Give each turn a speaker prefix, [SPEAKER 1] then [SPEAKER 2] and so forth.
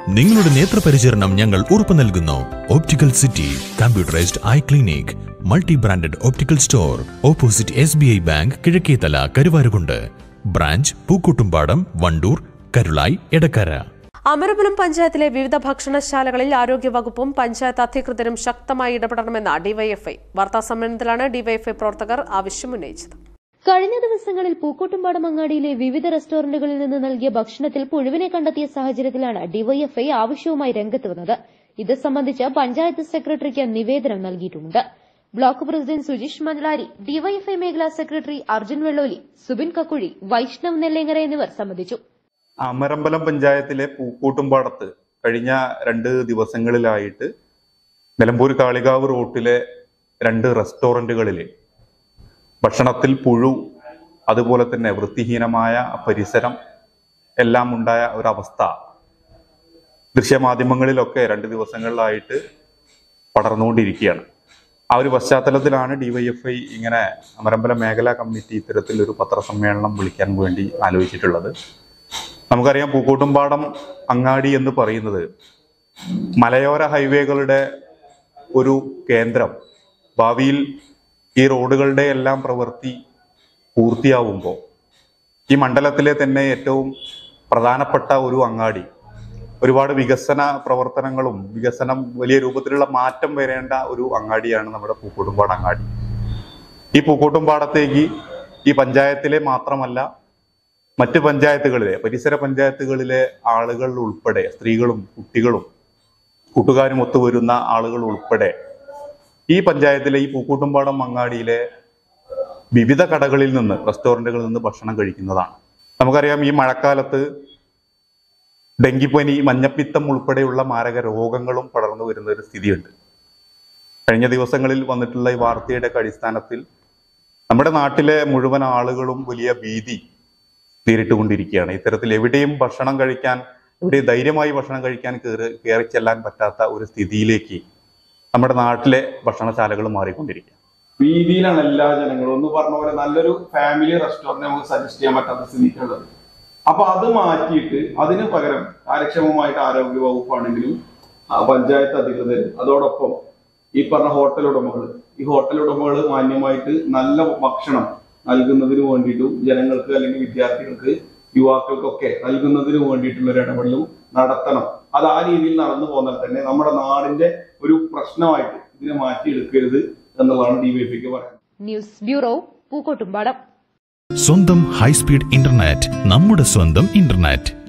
[SPEAKER 1] നിങ്ങളുടെ നേത്രപരിചരണം ഞങ്ങൾ ഉറപ്പു നൽകുന്നു. Optical City computerised eye clinic, multi branded optical store, opposite SBI bank, Kizhakkethala, Karuvarakundu. Branch Pookkottumpadam, Wandoor, Karulai, Edakkara.
[SPEAKER 2] Amarapuram പഞ്ചായത്തിലെ വിവിധ ഭക്ഷണശാലകളിൽ ആരോഗ്യവകുപ്പും പഞ്ചായത്ത് അധികൃതരും ശക്തമായി ഇടപെടണമെന്ന ഡിവൈഎഫ്ഐ വാർത്താസമ്മേളനത്തിലാണ് ഡിവൈഎഫ്ഐ പ്രവർത്തകർ ആവശ്യമുന്നയിച്ചത്.
[SPEAKER 3] കഴിഞ്ഞ ദിവസങ്ങളിൽ പൂക്കോട്ടുംപാടം അങ്ങാടിയിലെ വിവിധ റെസ്റ്റോറന്റുകളിൽ നിന്ന് നൽകിയ ഭക്ഷണത്തിൽ പുഴുവിനെ കണ്ടെത്തിയ സാഹചര്യത്തിലാണ് ഡിവൈഎഫ്ഐ ആവശ്യവുമായി രംഗത്ത് വന്നത്. ഇത് സംബന്ധിച്ച് പഞ്ചായത്ത് സെക്രട്ടറിക്ക് നിവേദനം നൽകിയിട്ടുണ്ട്. Block president Sujeesh Manjalari, DYFI മേഖലാ സെക്രട്ടറി അർജുൻ വെള്ളോലി, സുബിൻ കക്കുഴി, വൈഷ്ണവ് നെല്ലേങ്ങര എന്നിവർ സംബന്ധിച്ചു.
[SPEAKER 4] അമരമ്പലം പഞ്ചായത്തിലെ പൂക്കോട്ടുംപാടത്ത് കഴിഞ്ഞ 2 ദിവസങ്ങളിലായിട്ട് നിലമ്പൂർ കാളികാവ് റോട്ടിലെ 2 റെസ്റ്റോറന്റുകളിൽ ഭക്ഷണത്തിൽ പുഴു, അതുപോലെ തന്നെ വൃത്തിഹീനമായ പരിസരം എല്ലാം ഉണ്ടായ ഒരവസ്ഥ ദൃശ്യമാധ്യമങ്ങളിലൊക്കെ 2 ദിവസങ്ങളിലായിട്ട് പടർന്നുകൊണ്ടിരിക്കുകയാണ്. ആ ഒരു പശ്ചാത്തലത്തിലാണ് ഡിവൈഎഫ്ഐ ഇങ്ങനെ അമരമ്പലം മേഖലാ കമ്മിറ്റി ഇത്തരത്തിലൊരു പത്രസമ്മേളനം വിളിക്കാൻ വേണ്ടി ആലോചിച്ചിട്ടുള്ളത്. നമുക്കറിയാം, പൂക്കോട്ടുംപാടം അങ്ങാടി എന്ന് പറയുന്നത് മലയോര ഹൈവേകളുടെ ഒരു കേന്ദ്രം. ഭാവിയിൽ ഈ റോഡുകളുടെ എല്ലാം പ്രവൃത്തി പൂർത്തിയാവുമ്പോൾ ഈ മണ്ഡലത്തിലെ തന്നെ ഏറ്റവും പ്രധാനപ്പെട്ട ഒരു അങ്ങാടി, ഒരുപാട് വികസന പ്രവർത്തനങ്ങളും വലിയ രൂപത്തിലുള്ള മാറ്റം വരേണ്ട ഒരു അങ്ങാടിയാണ് നമ്മുടെ പൂക്കോട്ടുംപാടം അങ്ങാടി. ഈ പൂക്കോട്ടുംപാടത്തേക്ക് ഈ പഞ്ചായത്തിലെ മാത്രമല്ല മറ്റ് പഞ്ചായത്തുകളിലെ, പരിസര പഞ്ചായത്തുകളിലെ ആളുകൾ ഉൾപ്പെടെ, സ്ത്രീകളും കുട്ടികളും കൂട്ടുകാരും ഒത്തുവരുന്ന ആളുകൾ ഉൾപ്പെടെ ഈ പഞ്ചായത്തിലെ ഈ പൂക്കോട്ടുംപാടം അങ്ങാടിയിലെ വിവിധ കടകളിൽ നിന്ന്, റെസ്റ്റോറൻറ്റുകളിൽ നിന്ന് ഭക്ഷണം കഴിക്കുന്നതാണ്. നമുക്കറിയാം, ഈ മഴക്കാലത്ത് ഡെങ്കിപ്പനി, മഞ്ഞപ്പിത്തം ഉൾപ്പെടെയുള്ള മാരക രോഗങ്ങളും പടർന്നു വരുന്ന ഒരു സ്ഥിതിയുണ്ട്. കഴിഞ്ഞ ദിവസങ്ങളിൽ വന്നിട്ടുള്ള ഈ വാർത്തയുടെ അടിസ്ഥാനത്തിൽ നമ്മുടെ നാട്ടിലെ മുഴുവൻ ആളുകളും വലിയ ഭീതി നേരിട്ടുകൊണ്ടിരിക്കുകയാണ്. ഇത്തരത്തിൽ എവിടെയും ധൈര്യമായി ഭക്ഷണം കഴിക്കാൻ കയറി ചെല്ലാൻ പറ്റാത്ത ഒരു സ്ഥിതിയിലേക്ക് നമ്മുടെ നാട്ടിലെ ഭക്ഷണശാലകൾ മാറിക്കൊണ്ടിരിക്കുക.
[SPEAKER 5] ഭീതിയിലാണ് എല്ലാ ജനങ്ങളും. ഒന്ന് പറഞ്ഞ പോലെ നല്ലൊരു ഫാമിലി റെസ്റ്റോറന്റ് നമുക്ക് സജസ്റ്റ് ചെയ്യാൻ പറ്റാത്ത സ്ഥിതിക്കുള്ളത്. അപ്പൊ അത് മാറ്റിയിട്ട് അതിന് പകരം കാര്യക്ഷമമായിട്ട് ആരോഗ്യ വകുപ്പാണെങ്കിലും പഞ്ചായത്ത് അധികൃതർ, അതോടൊപ്പം ഈ പറഞ്ഞ ഹോട്ടൽ ഉടമകൾ മാന്യമായിട്ട് നല്ല ഭക്ഷണം നൽകുന്നതിന് വേണ്ടിയിട്ടും ജനങ്ങൾക്ക് അല്ലെങ്കിൽ വിദ്യാർത്ഥികൾക്ക്, യുവാക്കൾക്കൊക്കെ നൽകുന്നതിന് വേണ്ടിയിട്ടുള്ള ഒരു ഇടപെടലും നടത്തണം. അത് ആ രീതിയിൽ നടന്നു പോന്നാൽ തന്നെ നമ്മുടെ നാടിന്റെ ഒരു പ്രശ്നമായിട്ട് ഇതിനെ മാറ്റിയെടുക്കരുത് എന്നുള്ളതാണ് ഡിവൈഎഫ്ഐക്ക് പറയുന്നത്.
[SPEAKER 3] News bureau, Pookkottumpadam.
[SPEAKER 1] സ്വന്തം ഹൈസ്പീഡ് ഇന്റർനെറ്റ്, നമ്മുടെ സ്വന്തം ഇന്റർനെറ്റ്.